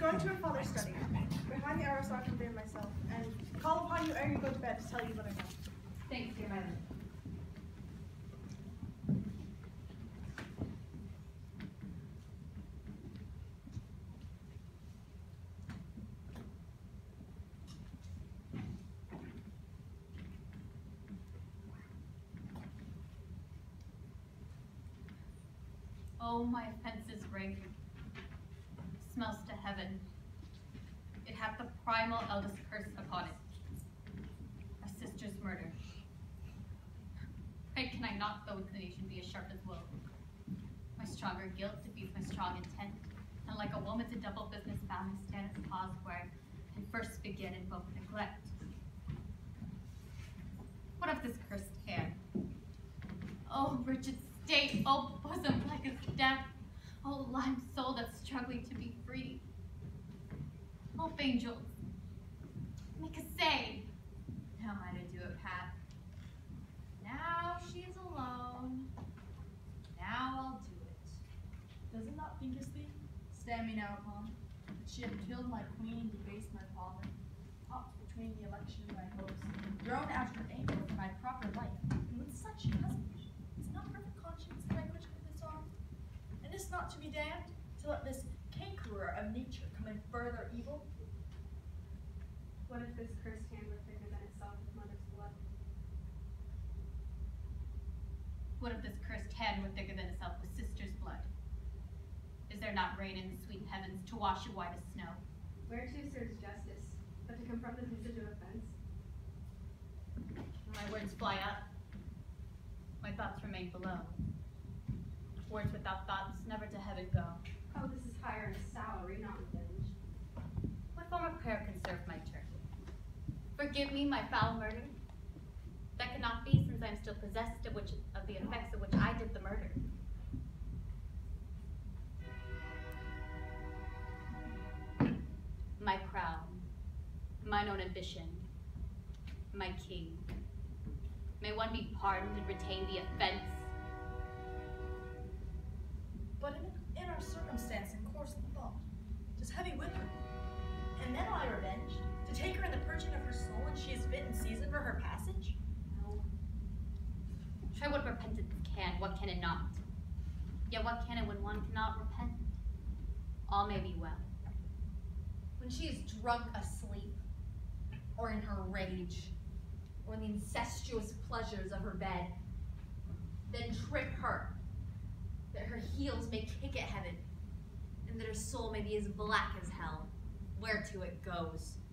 going to her father's study, behind the Aristotle there myself, and call upon you ere you go to bed to tell you what I know. Thanks, dear mother. Oh, my offenses rank, smells to heaven. It hath the primal eldest curse upon it, a sister's murder. Pray can I not, though inclination be as sharp as will? My stronger guilt defeats my strong intent, and like a woman's a double business bound, I stand at the pause where I can first begin and both neglect. What of this cursed hand? Oh, wretched state, oh, bosom like as death, oh, lime soul that's struggling to be free. Hope angels, make a say. How might I do it, Pat? Now she's alone. Now I'll do it. Does it not thinkest thee, stand me now upon, that she had killed my queen and debased my father, opt between the election of my hopes, thrown after anger for my proper life, and with such cousins, is not perfect conscience that I could commit this harm? And is not to be damned, to let this cankerer of nature come in further evil? What if this cursed hand were thicker than itself with mother's blood? What if this cursed hand were thicker than itself with sister's blood? Is there not rain in the sweet heavens to wash it white as snow? Whereto serves justice, but to confront the visage of offense? My words fly up. My thoughts remain below. Words without thoughts never to heaven go. Oh, this is higher in salary, not revenge. What form of prayer can serve my turn? Forgive me my foul murder? That cannot be, since I am still possessed of the effects of which I did the murder. My crown, mine own ambition, my king. May one be pardoned and retain the offense. But in our circumstance and course of thought, 'tis heavy with her. And then I revenged, to take her in the purging of her soul, and she is fit and seasoned for her passage? No. Try what repentance can, what can it not? Yet what can it when one cannot repent? All may be well. When she is drunk asleep, or in her rage, or in the incestuous pleasures of her bed, then trip her, that her heels may kick at heaven, and that her soul may be as black as hell, whereto it goes.